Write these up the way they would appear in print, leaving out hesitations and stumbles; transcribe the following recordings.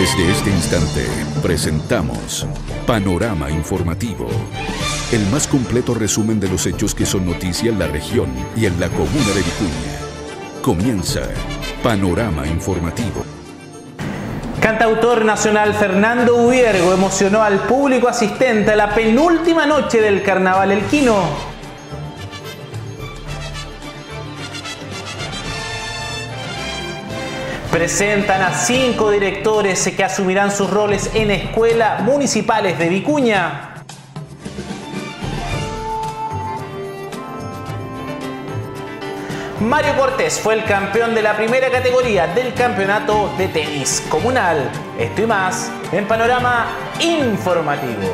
Desde este instante presentamos Panorama Informativo, el más completo resumen de los hechos que son noticia en la región y en la comuna de Vicuña. Comienza Panorama Informativo. Cantautor nacional Fernando Ubiergo emocionó al público asistente a la penúltima noche del Carnaval Elquino. Presentan a 5 directores que asumirán sus roles en escuelas municipales de Vicuña. Mario Cortés fue el campeón de la primera categoría del campeonato de tenis comunal. Esto y más en Panorama Informativo.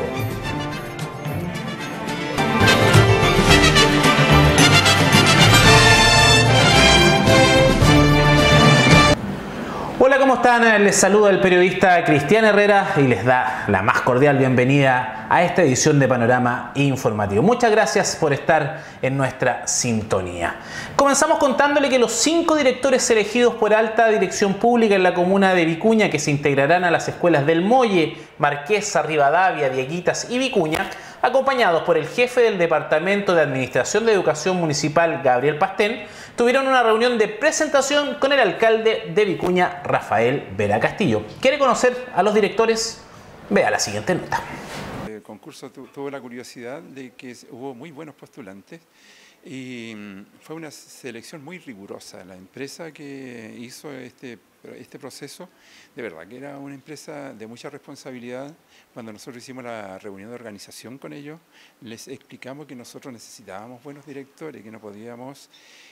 Hola, ¿cómo están? Les saluda el periodista Cristian Herrera y les da la más cordial bienvenida a esta edición de Panorama Informativo. Muchas gracias por estar en nuestra sintonía. Comenzamos contándole que los 5 directores elegidos por alta dirección pública en la comuna de Vicuña, que se integrarán a las escuelas del Molle, Marquesa, Rivadavia, Dieguitas y Vicuña, acompañados por el jefe del Departamento de Administración de Educación Municipal, Gabriel Pastén, tuvieron una reunión de presentación con el alcalde de Vicuña, Rafael Vera Castillo. ¿Quiere conocer a los directores? Vea la siguiente nota. El concurso tuvo la curiosidad de que hubo muy buenos postulantes y fue una selección muy rigurosa. La empresa que hizo este proceso, de verdad que era una empresa de mucha responsabilidad. Cuando nosotros hicimos la reunión de organización con ellos, les explicamos que nosotros necesitábamos buenos directores, que no podíamos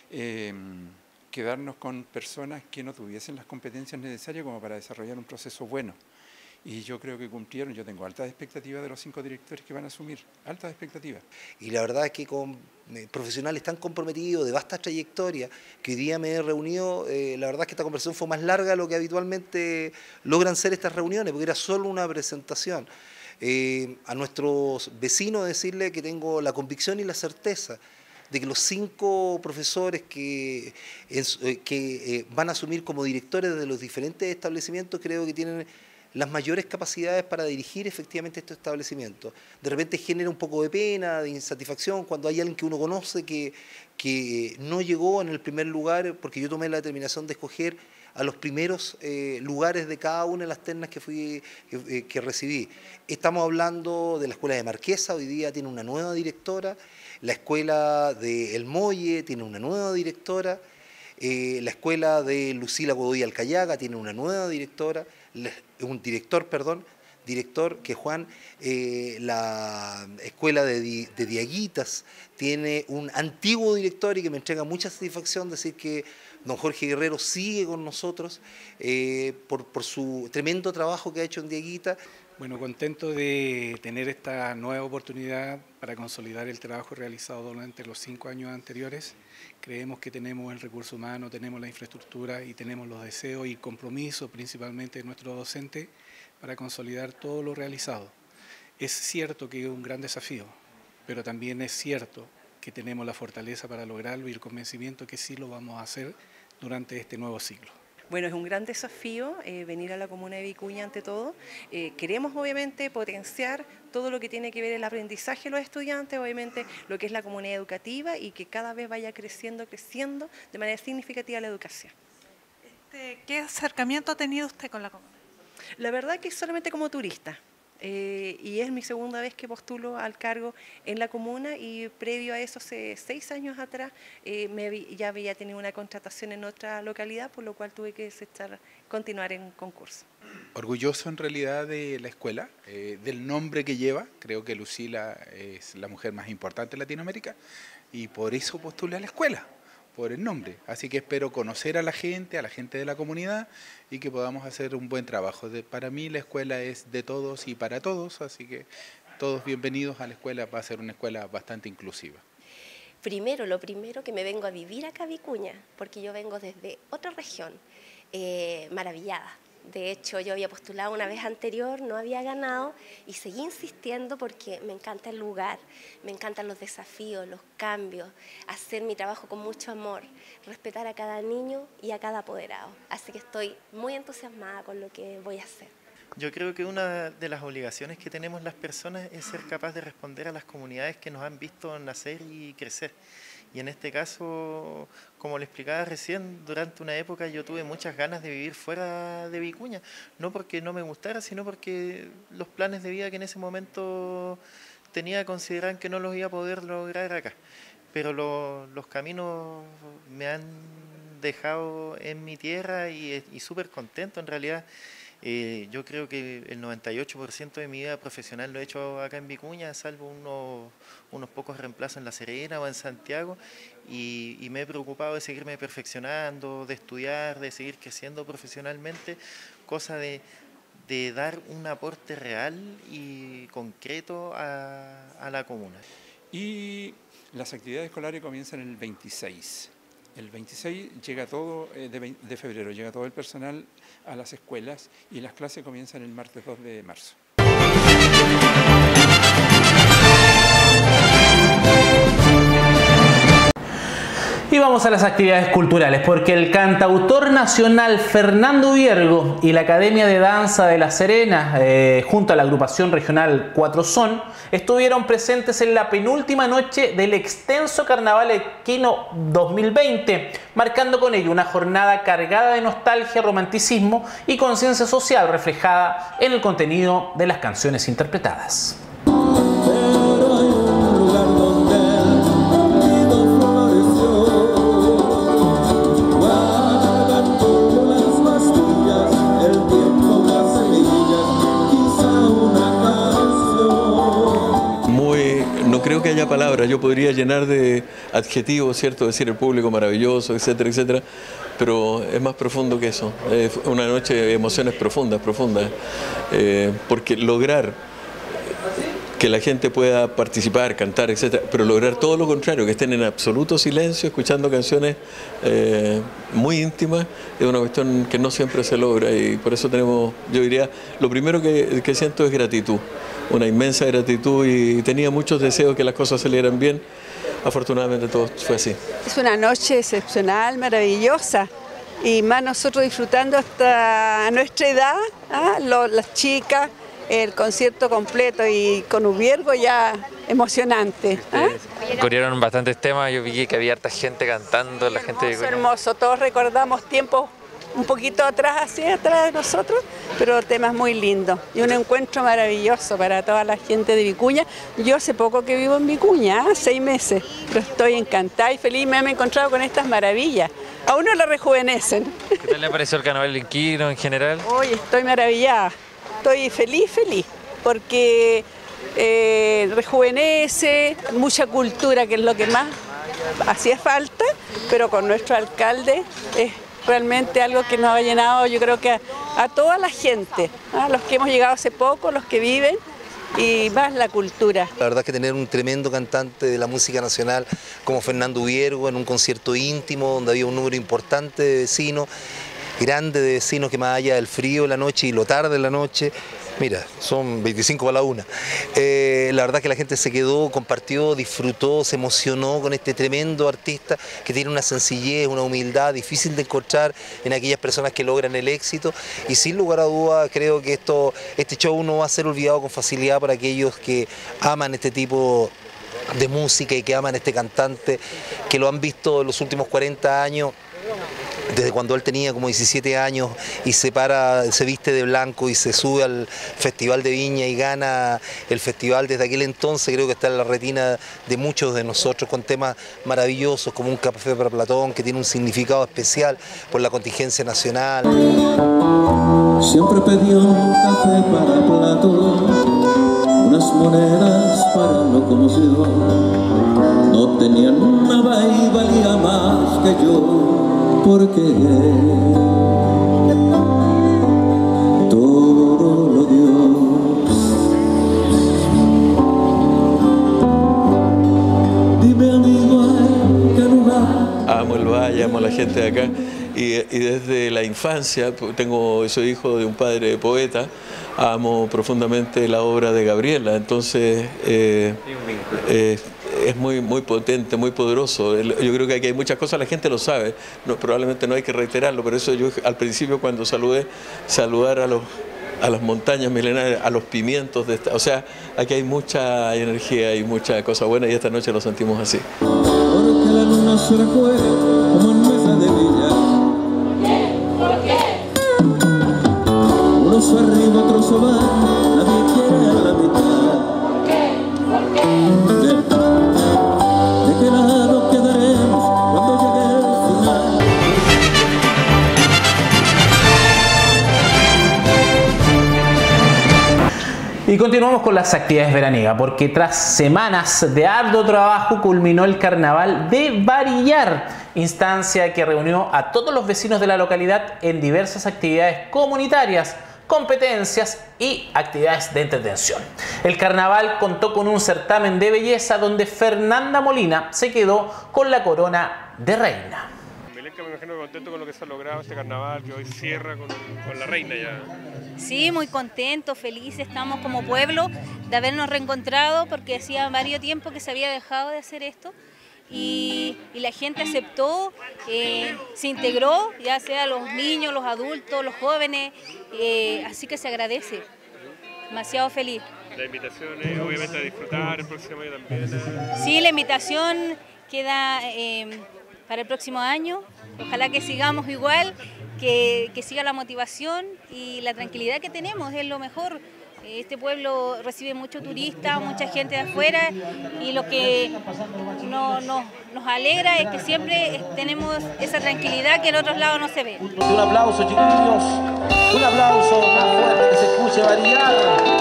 quedarnos con personas que no tuviesen las competencias necesarias como para desarrollar un proceso bueno. Y yo creo que cumplieron. Yo tengo altas expectativas de los 5 directores que van a asumir, altas expectativas. Y la verdad es que con profesionales tan comprometidos, de vasta trayectoria, que hoy día me he reunido, la verdad es que esta conversación fue más larga de lo que habitualmente logran ser estas reuniones, porque era solo una presentación. A nuestros vecinos decirle que tengo la convicción y la certeza de que los 5 profesores que van a asumir como directores de los diferentes establecimientos, creo que tienen las mayores capacidades para dirigir efectivamente estos establecimientos. De repente genera un poco de pena, de insatisfacción, cuando hay alguien que uno conoce que no llegó en el primer lugar, porque yo tomé la determinación de escoger a los primeros lugares de cada una de las ternas que recibí. Estamos hablando de la escuela de Marquesa, hoy día tiene una nueva directora, la escuela de El Molle tiene una nueva directora, la escuela de Lucila Godoy Alcayaga tiene una nueva directora, director que Juan, la escuela de Dieguitas tiene un antiguo director y que me entrega mucha satisfacción decir que don Jorge Guerrero sigue con nosotros por su tremendo trabajo que ha hecho en Dieguitas. Bueno, contento de tener esta nueva oportunidad para consolidar el trabajo realizado durante los 5 años anteriores. Creemos que tenemos el recurso humano, tenemos la infraestructura y tenemos los deseos y compromisos principalmente de nuestros docentes para consolidar todo lo realizado. Es cierto que es un gran desafío, pero también es cierto que tenemos la fortaleza para lograrlo y el convencimiento que sí lo vamos a hacer durante este nuevo ciclo. Bueno, es un gran desafío venir a la comuna de Vicuña ante todo. Queremos obviamente potenciar todo lo que tiene que ver el aprendizaje de los estudiantes, obviamente lo que es la comunidad educativa y que cada vez vaya creciendo de manera significativa la educación. ¿Qué acercamiento ha tenido usted con la comuna? La verdad que solamente como turista. Y es mi segunda vez que postulo al cargo en la comuna y previo a eso, hace 6 años atrás, ya había tenido una contratación en otra localidad, por lo cual tuve que continuar en concurso. Orgulloso en realidad de la escuela, del nombre que lleva. Creo que Lucila es la mujer más importante de Latinoamérica y por eso postulé a la escuela, por el nombre. Así que espero conocer a la gente de la comunidad y que podamos hacer un buen trabajo. Para mí la escuela es de todos y para todos, así que todos bienvenidos a la escuela. Va a ser una escuela bastante inclusiva. Lo primero que me vengo a vivir acá a Vicuña, porque yo vengo desde otra región, maravillada. De hecho, yo había postulado una vez anterior, no había ganado y seguí insistiendo porque me encanta el lugar, me encantan los desafíos, los cambios, hacer mi trabajo con mucho amor, respetar a cada niño y a cada apoderado. Así que estoy muy entusiasmada con lo que voy a hacer. Yo creo que una de las obligaciones que tenemos las personas es ser capaz de responder a las comunidades que nos han visto nacer y crecer. Y en este caso, como le explicaba recién, durante una época yo tuve muchas ganas de vivir fuera de Vicuña, no porque no me gustara, sino porque los planes de vida que en ese momento tenía consideraban que no los iba a poder lograr acá. Pero los caminos me han dejado en mi tierra y súper contento en realidad. Yo creo que el 98% de mi vida profesional lo he hecho acá en Vicuña, salvo unos pocos reemplazos en La Serena o en Santiago, y me he preocupado de seguirme perfeccionando, de estudiar, de seguir creciendo profesionalmente, cosa de dar un aporte real y concreto a la comuna. Y las actividades escolares comienzan el 26. El 26 llega todo, de febrero, llega todo el personal a las escuelas y las clases comienzan el martes 2 de marzo. Y vamos a las actividades culturales, porque el cantautor nacional Fernando Viergo y la Academia de Danza de La Serena, junto a la agrupación regional Cuatro Son, estuvieron presentes en la penúltima noche del extenso Carnaval Equino 2020, marcando con ello una jornada cargada de nostalgia, romanticismo y conciencia social reflejada en el contenido de las canciones interpretadas. Creo que haya palabras, yo podría llenar de adjetivos, ¿cierto? Decir el público maravilloso, etcétera, etcétera, pero es más profundo que eso. Es una noche de emociones profundas, porque lograr que la gente pueda participar, cantar, etcétera, pero lograr todo lo contrario, que estén en absoluto silencio, escuchando canciones muy íntimas, es una cuestión que no siempre se logra, y por eso tenemos, yo diría, lo primero que siento es gratitud. Una inmensa gratitud, y tenía muchos deseos que las cosas salieran bien. Afortunadamente todo fue así. Es una noche excepcional, maravillosa, y más nosotros disfrutando hasta nuestra edad, las chicas, el concierto completo y con Viergo ya emocionante. Corrieron bastantes temas, yo vi que había harta gente cantando, la gente de... Hermoso, todos recordamos tiempos un poquito atrás, así atrás de nosotros, pero temas muy lindos y un encuentro maravilloso para toda la gente de Vicuña. Yo hace poco que vivo en Vicuña, 6 meses, pero estoy encantada y feliz, me he encontrado con estas maravillas. A uno lo rejuvenecen. ¿Qué tal le pareció el Carnaval Equino en general? Hoy estoy maravillada, estoy feliz, porque rejuvenece, mucha cultura, que es lo que más hacía falta, pero con nuestro alcalde es realmente algo que nos ha llenado, yo creo que a toda la gente, los que hemos llegado hace poco, los que viven, y más la cultura. La verdad es que tener un tremendo cantante de la música nacional como Fernando Viergo en un concierto íntimo donde había un número importante de vecinos, grande de vecinos, que más allá del frío de la noche y lo tarde de la noche, mira, son 25 para la 1. La verdad que la gente se quedó, compartió, disfrutó, se emocionó con este tremendo artista que tiene una sencillez, una humildad difícil de encontrar en aquellas personas que logran el éxito, y sin lugar a dudas creo que este show no va a ser olvidado con facilidad para aquellos que aman este tipo de música y que aman a este cantante, que lo han visto en los últimos 40 años. Desde cuando él tenía como 17 años y se viste de blanco y se sube al Festival de Viña y gana el festival, desde aquel entonces creo que está en la retina de muchos de nosotros, con temas maravillosos como Un café para Platón, que tiene un significado especial por la contingencia nacional. Siempre pedí un café para Platón, unas monedas para lo conocido, no tenían nada y valía más que yo. Porque todo lo dio. Dime, amigo, ¿a qué lugar? Amo el valle, amo a la gente de acá, y desde la infancia, soy hijo de un padre poeta, amo profundamente la obra de Gabriela, entonces es muy potente, muy poderoso. Yo creo que aquí hay muchas cosas, la gente lo sabe, probablemente no hay que reiterarlo, pero eso yo al principio cuando saludar a los a las montañas milenarias, a los pimientos o sea, aquí hay mucha energía y mucha cosa buena y esta noche lo sentimos así. Porque la luna se fue como en mesa de billar. ¿Por qué? Uno se arriba, otro se va, nadie quiere a la mitad. ¿Por qué? ¿De qué lado quedaremos cuando llegue el final? Y continuamos con las actividades veraniegas, porque tras semanas de arduo trabajo culminó el Carnaval de Varillar, instancia que reunió a todos los vecinos de la localidad en diversas actividades comunitarias, competencias y actividades de entretención. El carnaval contó con un certamen de belleza donde Fernanda Molina se quedó con la corona de reina. Me imagino contento con lo que se ha logrado este carnaval, que hoy cierra con la reina ya. Sí, muy contentos, felices estamos como pueblo de habernos reencontrado porque hacía varios tiempo que se había dejado de hacer esto y la gente aceptó, se integró, ya sea los niños, los adultos, los jóvenes, así que se agradece, demasiado feliz. La invitación es obviamente a disfrutar el próximo año también. Sí, la invitación queda para el próximo año. Ojalá que sigamos igual, que siga la motivación y la tranquilidad que tenemos, es lo mejor. Este pueblo recibe mucho turista, mucha gente de afuera y lo que nos alegra es que siempre tenemos esa tranquilidad que en otros lados no se ve. Un aplauso, chiquillos, un aplauso más fuerte que se escuche Varillar.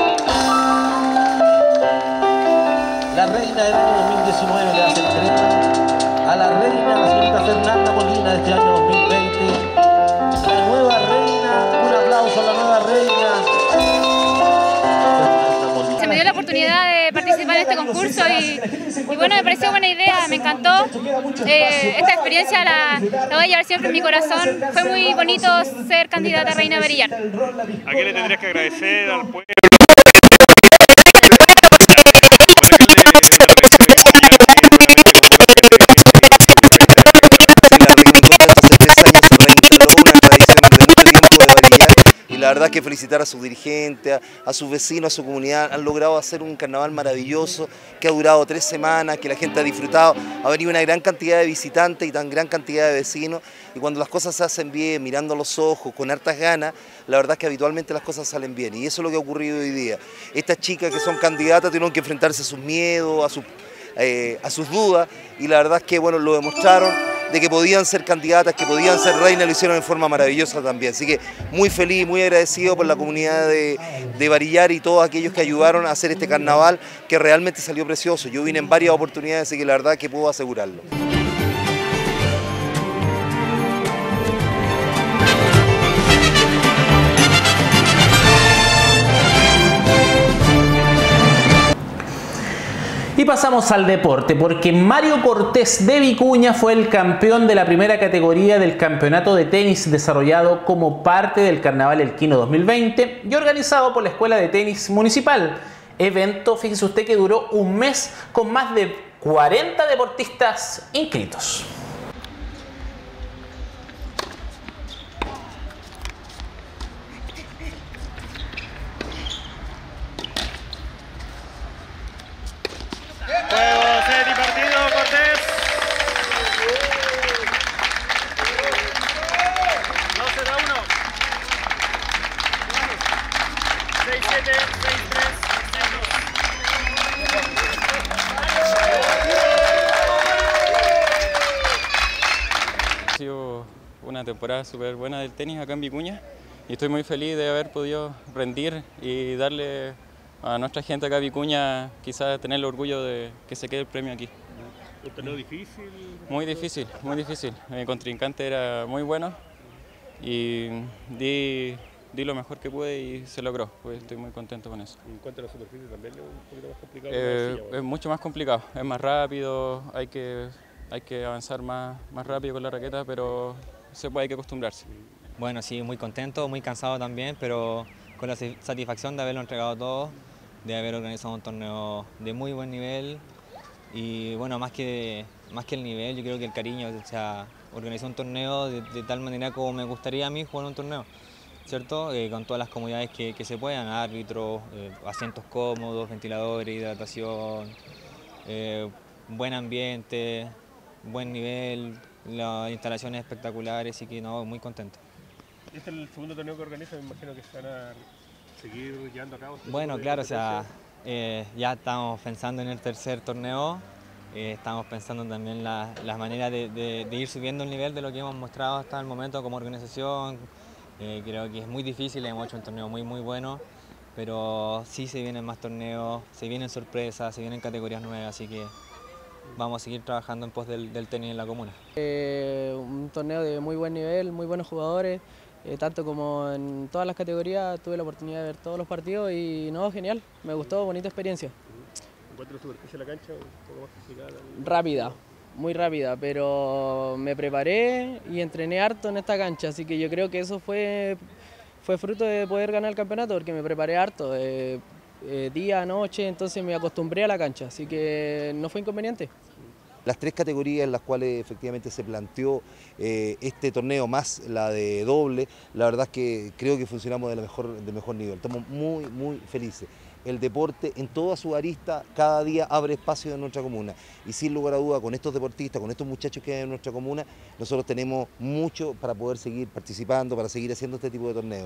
La reina del año 2019 le hace entrega a la reina, la señorita Fernanda Molina de este año 2020. La nueva reina, un aplauso a la nueva reina. Se me dio la oportunidad de participar en este concurso y bueno, me pareció buena idea, me encantó. Esta experiencia la voy a llevar siempre en mi corazón. Fue muy bonito ser candidata a reina de Varillar. ¿A qué le tendrías que agradecer al pueblo? La verdad es que felicitar a sus dirigentes, a sus vecinos, a su comunidad. Han logrado hacer un carnaval maravilloso que ha durado 3 semanas, que la gente ha disfrutado. Ha venido una gran cantidad de visitantes y tan gran cantidad de vecinos. Y cuando las cosas se hacen bien, mirando a los ojos, con hartas ganas, la verdad es que habitualmente las cosas salen bien. Y eso es lo que ha ocurrido hoy día. Estas chicas que son candidatas tuvieron que enfrentarse a sus miedos, a sus dudas. Y la verdad es que bueno, lo demostraron, de que podían ser candidatas, que podían ser reinas, lo hicieron de forma maravillosa también. Así que muy feliz, muy agradecido por la comunidad de Varillar y todos aquellos que ayudaron a hacer este carnaval que realmente salió precioso. Yo vine en varias oportunidades, así que la verdad que puedo asegurarlo. Y pasamos al deporte, porque Mario Cortés de Vicuña fue el campeón de la primera categoría del campeonato de tenis desarrollado como parte del Carnaval Elquino 2020 y organizado por la Escuela de Tenis Municipal. Evento, fíjese usted, que duró un mes con más de 40 deportistas inscritos. Juego, set y partido, Cortés. 2-0-1. 6-7, 6-3, 6-2. Ha sido una temporada súper buena del tenis acá en Vicuña y estoy muy feliz de haber podido rendir y darle a nuestra gente acá en Vicuña quizás tener el orgullo de que se quede el premio aquí. ¿Un torneo difícil? Muy difícil, muy difícil. Mi contrincante era muy bueno y di lo mejor que pude y se logró. Pues estoy muy contento con eso. En cuanto a la superficie también es un poquito más complicado. Es mucho más complicado, es más rápido, hay que avanzar más rápido con la raqueta, pero hay que acostumbrarse. Bueno, sí, muy contento, muy cansado también, pero con la satisfacción de haberlo entregado todo, de haber organizado un torneo de muy buen nivel y bueno, más que el nivel, yo creo que el cariño, o sea, organizar un torneo de tal manera como me gustaría a mí jugar un torneo. ¿cierto? Con todas las comodidades que se puedan, árbitros, asientos cómodos, ventiladores, hidratación, buen ambiente, buen nivel, las instalaciones espectaculares, así que no, muy contento. Este es el segundo torneo que organiza, me imagino que se van a seguir llevando a cabo. Bueno, claro, o sea, ya estamos pensando en el tercer torneo, estamos pensando también las maneras de ir subiendo el nivel de lo que hemos mostrado hasta el momento como organización. Creo que es muy difícil, hemos hecho un torneo muy bueno, pero sí se vienen más torneos, se vienen sorpresas, se vienen categorías nuevas, así que vamos a seguir trabajando en pos del tenis en la comuna. Un torneo de muy buen nivel, muy buenos jugadores, tanto como en todas las categorías. Tuve la oportunidad de ver todos los partidos y no, genial, me gustó, bonita experiencia. ¿Encuentras la superficie de la cancha un poco más complicada? Rápida, muy rápida, pero me preparé y entrené harto en esta cancha, así que yo creo que eso fue fruto de poder ganar el campeonato, porque me preparé harto, día, noche, entonces me acostumbré a la cancha, así que no fue inconveniente. Las tres categorías en las cuales efectivamente se planteó este torneo, más la de doble, la verdad es que creo que funcionamos de mejor nivel. Estamos muy felices. El deporte en toda su arista cada día abre espacio en nuestra comuna y sin lugar a duda con estos deportistas, con estos muchachos que hay en nuestra comuna, nosotros tenemos mucho para poder seguir participando, para seguir haciendo este tipo de torneos.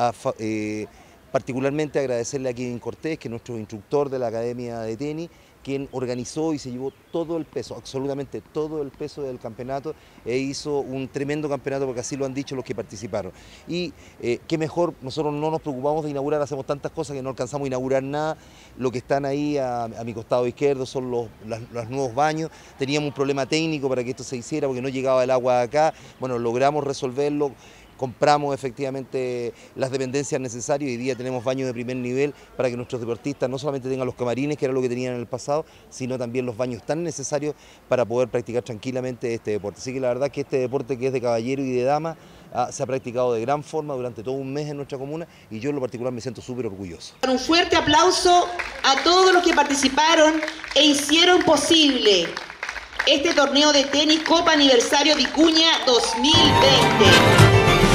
Particularmente agradecerle a Kevin Cortés, que es nuestro instructor de la Academia de Tenis, quien organizó y se llevó todo el peso, absolutamente todo el peso del campeonato e hizo un tremendo campeonato, porque así lo han dicho los que participaron. Y qué mejor, nosotros no nos preocupamos de inaugurar, hacemos tantas cosas que no alcanzamos a inaugurar nada. Lo que están ahí a mi costado izquierdo son los nuevos baños. Teníamos un problema técnico para que esto se hiciera porque no llegaba el agua acá. Bueno, logramos resolverlo. Compramos efectivamente las dependencias necesarias y hoy día tenemos baños de primer nivel para que nuestros deportistas no solamente tengan los camarines, que era lo que tenían en el pasado, sino también los baños tan necesarios para poder practicar tranquilamente este deporte. Así que la verdad es que este deporte, que es de caballero y de dama, se ha practicado de gran forma durante todo un mes en nuestra comuna y yo en lo particular me siento súper orgulloso. Un fuerte aplauso a todos los que participaron e hicieron posible este torneo de tenis Copa Aniversario Vicuña 2020.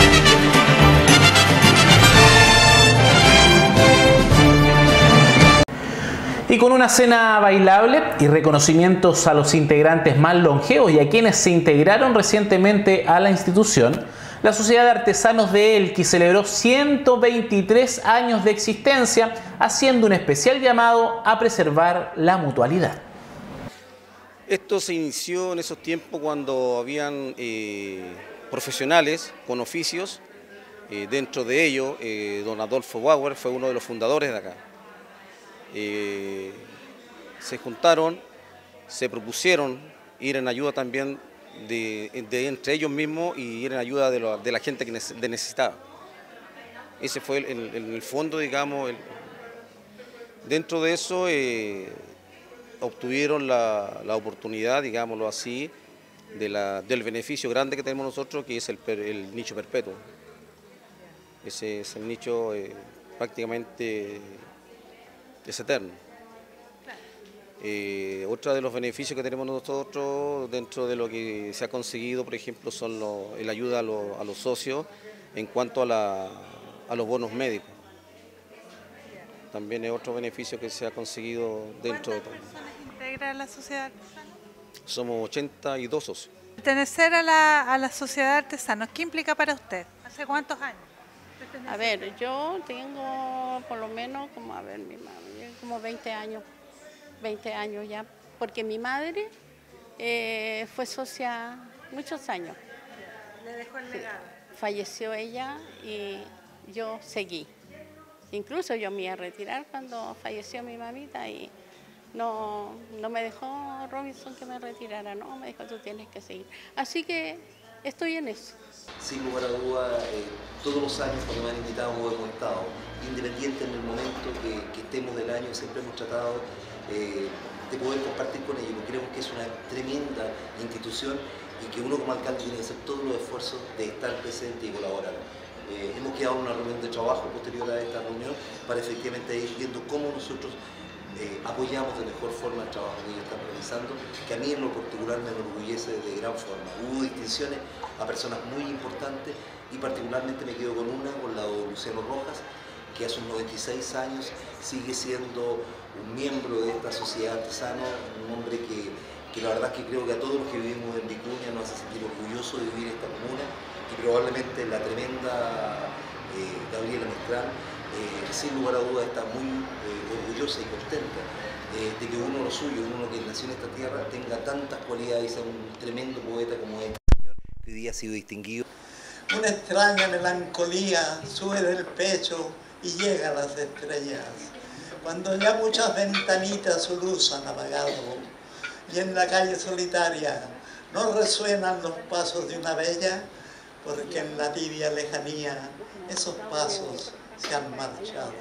Y con una cena bailable y reconocimientos a los integrantes más longevos y a quienes se integraron recientemente a la institución, la Sociedad de Artesanos de Elqui celebró 123 años de existencia, haciendo un especial llamado a preservar la mutualidad. Esto se inició en esos tiempos cuando habían profesionales con oficios, dentro de ellos don Adolfo Bauer fue uno de los fundadores de acá. Se juntaron, se propusieron ir en ayuda también de entre ellos mismos y ir en ayuda de la gente que necesitaba. Ese fue en el fondo, digamos, dentro de eso obtuvieron la oportunidad, digámoslo así, del beneficio grande que tenemos nosotros, que es el nicho perpetuo. Ese es el nicho prácticamente es eterno. Otro de los beneficios que tenemos nosotros dentro de lo que se ha conseguido, por ejemplo, son la ayuda a los socios en cuanto a los bonos médicos. También es otro beneficio que se ha conseguido dentro de todo. ¿Cuántas personas integra la sociedad de artesanos? Somos 82 socios. Pertenecer a la sociedad de artesanos, ¿qué implica para usted? ¿Hace cuántos años? A ver, yo tengo por lo menos como 20 años ya, porque mi madre fue socia muchos años. ¿Le dejó el legado? Falleció ella y yo seguí. Incluso yo me iba a retirar cuando falleció mi mamita y no me dejó Robinson que me retirara, no, me dijo tú tienes que seguir. Así que estoy en eso. Sin lugar a duda, todos los años cuando me han invitado hemos estado, independiente en el momento que estemos del año, siempre hemos tratado de poder compartir con ellos. Creemos que es una tremenda institución y que uno como alcalde tiene que hacer todos los esfuerzos de estar presente y colaborar. Hemos quedado en una reunión de trabajo posterior a esta reunión para efectivamente ir viendo cómo nosotros apoyamos de mejor forma el trabajo que ellos están realizando, que a mí en lo particular me enorgullece de gran forma. Hubo distinciones a personas muy importantes y particularmente me quedo con la de Luciano Rojas, que hace unos 96 años sigue siendo un miembro de esta sociedad artesana, un hombre que la verdad es que creo que a todos los que vivimos en Vicuña nos hace sentir orgullosos de vivir esta comuna, y probablemente la tremenda Gabriela Mistral, sin lugar a dudas está muy orgullosa y contenta de que uno lo suyo, uno que nació en esta tierra, tenga tantas cualidades, sea un tremendo poeta como este señor, que hoy día ha sido distinguido. Una extraña melancolía sube del pecho y llega a las estrellas, cuando ya muchas ventanitas su luz han apagado, y en la calle solitaria no resuenan los pasos de una bella, porque en la tibia lejanía esos pasos se han marchado.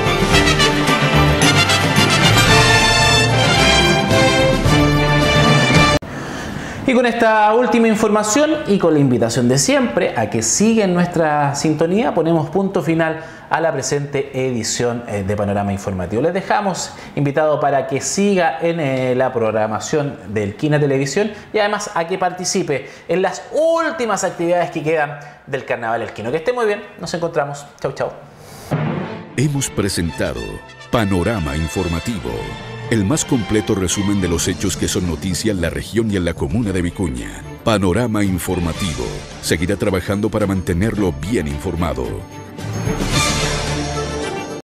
Y con esta última información y con la invitación de siempre a que sigan nuestra sintonía, ponemos punto final a la presente edición de Panorama Informativo. Les dejamos invitado para que siga en la programación del Quina Televisión y además a que participe en las últimas actividades que quedan del Carnaval El Quino. Que esté muy bien, nos encontramos. Chau, chau. Hemos presentado Panorama Informativo, el más completo resumen de los hechos que son noticia en la región y en la comuna de Vicuña. Panorama Informativo seguirá trabajando para mantenerlo bien informado.